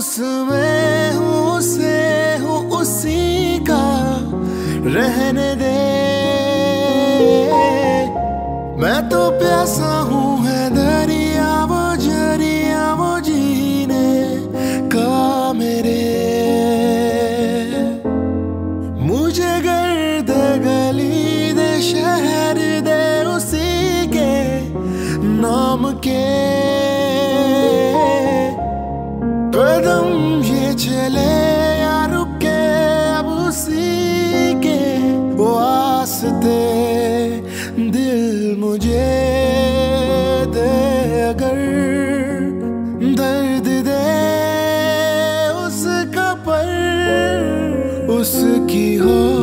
उसमें हूँ, उसे हूँ, उसी का रहने दे। मैं तो प्यासा हूँ है दरिया, वो जरिया वो जीने का मेरे। मुझे गर्द गली दे, शहर दे उसी के नाम के। कदम ये चले या रुके अब उसी के वास्ते। दिल मुझे दे अगर दर्द दे उसका, पर उसकी हो